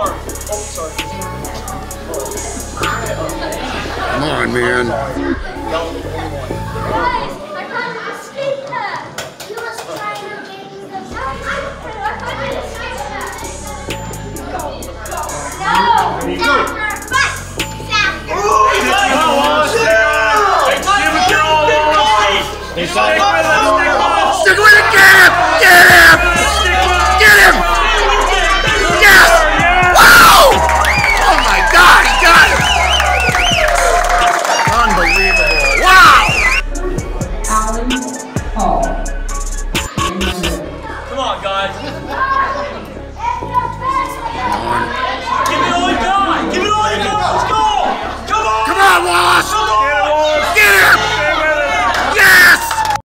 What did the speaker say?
arm. Oh, sorry. Come on, man. Guys, I found a skate pad. You must try to make the Stick with it, get him! Get him! Get him! Yes! Wow! Oh my God, he got it! Unbelievable! Wow! Come on, guys.